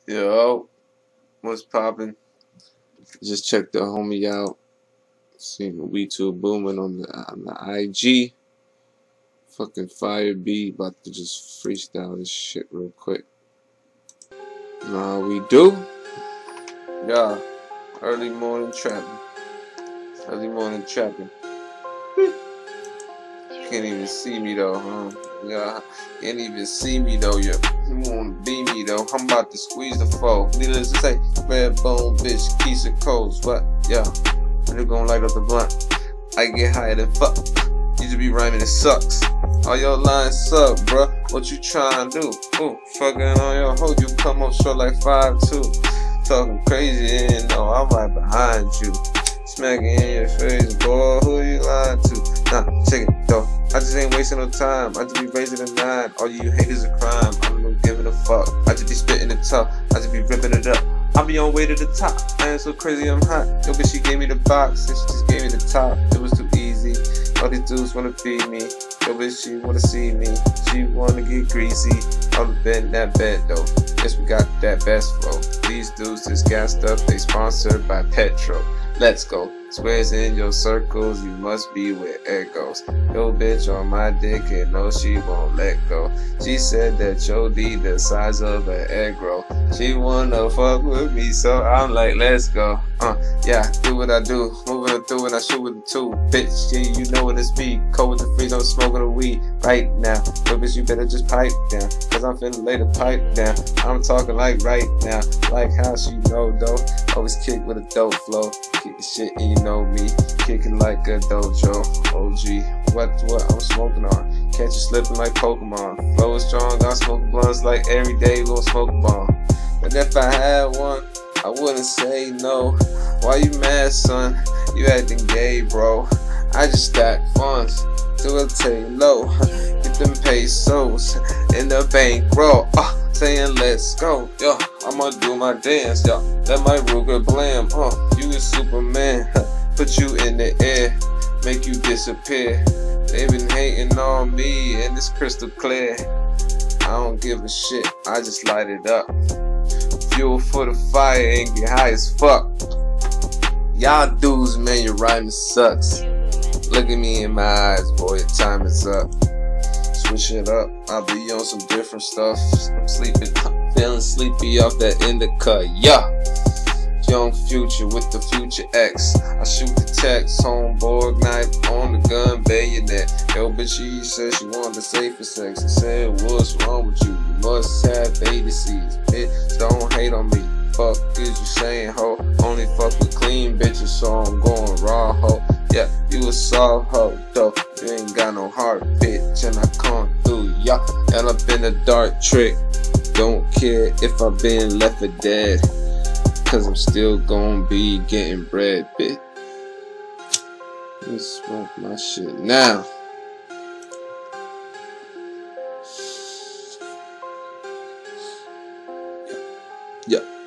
Yo, what's poppin'? Just checked the homie out. Seen the 2booming on the IG. Fucking fire beat. About to just freestyle this shit real quick. Nah, we do. Yeah, early morning trapping. Early morning trapping. Can't even see me though, huh? Yeah, can't even see me though. Yeah, you wanna be me though? I'm about to squeeze the foe. Needless to say, red bone bitch, keys and codes. What? Yeah, they're gonna light up the blunt. I get higher than fuck. You just be rhyming, it sucks. All your lines suck, bruh. What you trying to do? Ooh, fucking on your hoe, you come up short like 5'2". Talking crazy, and no, I'm right behind you. Smacking in your face, boy, who you lying to? Nah, check it though. I just ain't wasting no time. I just be raising a 9. All you haters a crime. I'm not giving a fuck. I just be spitting it tough. I just be ripping it up. I be on way to the top. I ain't so crazy, I'm hot. Yo, bitch, she gave me the box and she just gave me the top. It was too easy. All these dudes wanna feed me. Yo, bitch, she wanna see me. She wanna get greasy. All up in that bed though. Guess we got that best flow. These dudes just gassed up. They sponsored by Petro. Let's go. Squares in your circles, you must be where air goes. Yo bitch on my dick and no she won't let go. She said that yo D the size of an egg roll. She wanna fuck with me so I'm like let's go. Yeah, do what I do. Moving it through and I shoot with the 2. Bitch, yeah, you know what it's me. Cold with the freeze, I'm smoking the weed right now. Yo bitch, you better just pipe down. Cause I'm finna lay the pipe down. I'm talking like right now. Like how she know though. Always kick with a dope flow. Kick the shit and you know me. Kicking like a dojo. OG. What I'm smoking on. Catch you slipping like Pokemon. Flow is strong, I smoke blunts like every day we gon' smoke a bomb. But if I had one, I wouldn't say no. Why you mad, son? You acting gay, bro. I just stack funds to a low. Get them pesos in the bankroll. Saying let's go, yo. I'ma do my dance, yo. Let my Ruger blam, you is Superman. Put you in the air, make you disappear. They been hating on me and it's crystal clear. I don't give a shit, I just light it up. Fuel for the fire and get high as fuck. Y'all dudes, man, your rhyming sucks. Look at me in my eyes, boy, your time is up. Switch it up, I'll be on some different stuff. I'm sleeping, I'm feeling sleepy off that indica, yeah. Young Future with the Future X. I shoot the text, homeboy, knife on the gun, bayonet. Yo, bitch, she said she wanted to save for sex. I said, what's wrong with you? You must have baby seeds. Bitch, don't hate on me. Fuck is you saying, ho? Only fuck with clean bitches, so I'm going raw, ho. Yeah, you a soft hoe, though. You ain't got no heart, bitch, and I come through, yeah. And up in a dark trick. Don't care if I've been left for dead. Cause I'm still gonna be getting bread, bitch. Let's smoke my shit now. Yeah.